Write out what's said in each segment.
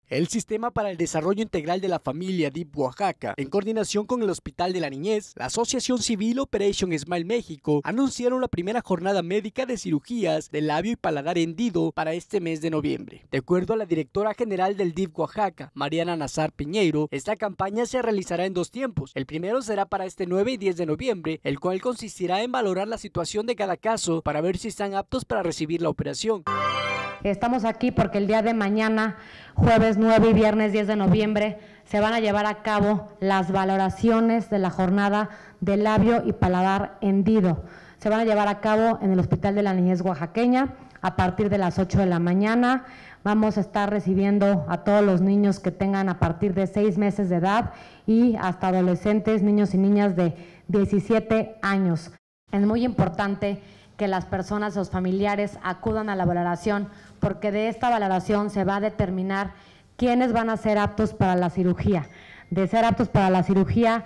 El Sistema para el Desarrollo Integral de la Familia DIF Oaxaca, en coordinación con el Hospital de la Niñez, la Asociación Civil Operation Smile México, anunciaron la primera jornada médica de cirugías de labio y paladar hendido para este mes de noviembre. De acuerdo a la directora general del DIF Oaxaca, Mariana Nazar Piñeiro, esta campaña se realizará en 2 tiempos. El primero será para este 9 y 10 de noviembre, el cual consistirá en valorar la situación de cada caso para ver si están aptos para recibir la operación. Estamos aquí porque el día de mañana, jueves 9 y viernes 10 de noviembre, se van a llevar a cabo las valoraciones de la jornada de labio y paladar hendido. Se van a llevar a cabo en el Hospital de la Niñez Oaxaqueña a partir de las 8 de la mañana. Vamos a estar recibiendo a todos los niños que tengan a partir de 6 meses de edad y hasta adolescentes, niños y niñas de 17 años. Es muy importante que las personas, los familiares acudan a la valoración, porque de esta valoración se va a determinar quiénes van a ser aptos para la cirugía. De ser aptos para la cirugía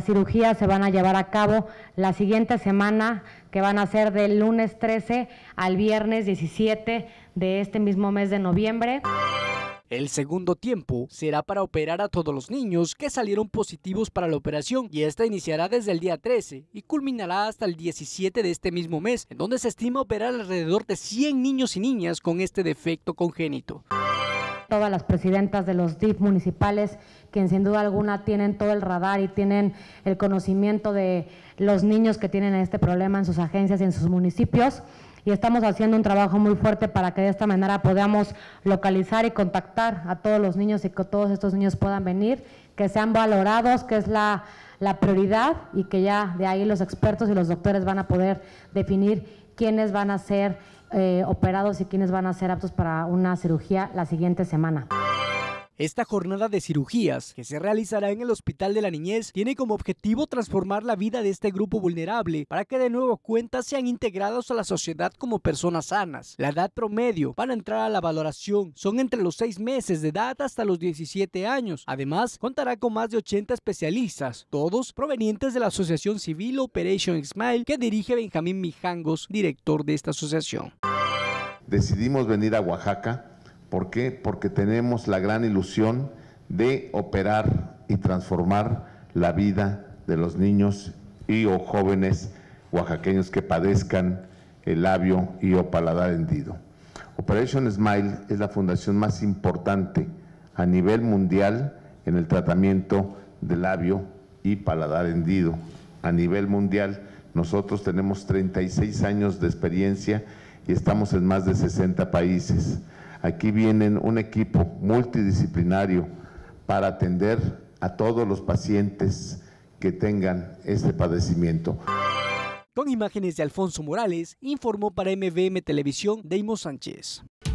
se van a llevar a cabo la siguiente semana, que van a ser del lunes 13 al viernes 17 de este mismo mes de noviembre. El segundo tiempo será para operar a todos los niños que salieron positivos para la operación, y esta iniciará desde el día 13 y culminará hasta el 17 de este mismo mes, en donde se estima operar alrededor de 100 niños y niñas con este defecto congénito. Todas las presidentas de los DIF municipales, que sin duda alguna tienen todo el radar y tienen el conocimiento de los niños que tienen este problema en sus agencias y en sus municipios, y estamos haciendo un trabajo muy fuerte para que de esta manera podamos localizar y contactar a todos los niños y que todos estos niños puedan venir, que sean valorados, que es la prioridad, y que ya de ahí los expertos y los doctores van a poder definir quiénes van a ser operados y quiénes van a ser aptos para una cirugía la siguiente semana. Esta jornada de cirugías, que se realizará en el Hospital de la Niñez, tiene como objetivo transformar la vida de este grupo vulnerable para que de nuevo cuenta sean integrados a la sociedad como personas sanas. La edad promedio para entrar a la valoración son entre los 6 meses de edad hasta los 17 años. Además, contará con más de 80 especialistas, todos provenientes de la Asociación Civil Operation Smile, que dirige Benjamín Mijangos, director de esta asociación. Decidimos venir a Oaxaca. ¿Por qué? Porque tenemos la gran ilusión de operar y transformar la vida de los niños y o jóvenes oaxaqueños que padezcan el labio y o paladar hendido. Operation Smile es la fundación más importante a nivel mundial en el tratamiento de labio y paladar hendido. A nivel mundial, nosotros tenemos 36 años de experiencia y estamos en más de 60 países. Aquí vienen un equipo multidisciplinario para atender a todos los pacientes que tengan este padecimiento. Con imágenes de Alfonso Morales, informó para MVM Televisión Deimo Sánchez.